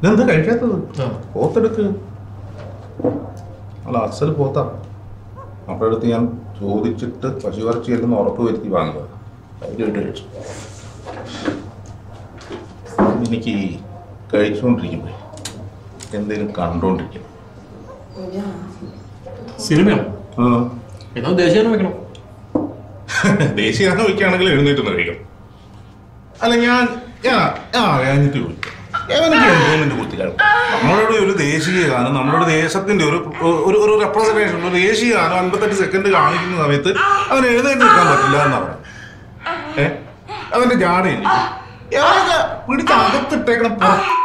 ഇതെന്താ കഴിക്കാത്തത്? പോത്തെടുക്ക്. അല്ല അസൽ പോത്താ. നമ്മുടെ അടുത്ത് ഞാൻ ചോദിച്ചിട്ട് പശുവിറച്ചിയല്ലെന്ന് ഉറപ്പ് വരുത്തി വാങ്ങിയത്. അതിലായിട്ട് കഴിച്ചു. എനിക്ക് കഴിച്ചുകൊണ്ടിരിക്കുമ്പോ എന്തെങ്കിലും കണ്ടോണ്ടിരിക്കും. സിനിമയാണോ? ഏതോ ദേശീയഗാനം വെക്കണം. ദേശീയഗാനം വയ്ക്കുകയാണെങ്കിൽ എഴുന്നേറ്റ് കഴിക്കും. അല്ല ഞാൻ കഴിഞ്ഞിട്ട് ചോദിക്കും. എൻജോയ്മെന്റ് കുത്തിക്കാണ്. നമ്മളോട് ഒരു ദേശീയ ഗാനം, നമ്മുടെ ദേശത്തിന്റെ ഒരു റെപ്രസെന്റേഷൻ, ഒരു ദേശീയ ഗാനം 58 സെക്കൻഡ് കാണിക്കുന്ന സമയത്ത് അവന് എഴുന്നേറ്റ് നിൽക്കാൻ പറ്റില്ല എന്നാ പറയാം. അവന്റെ ജാടയില്ല പിടിച്ച് അകത്തിട്ടേക്കണം.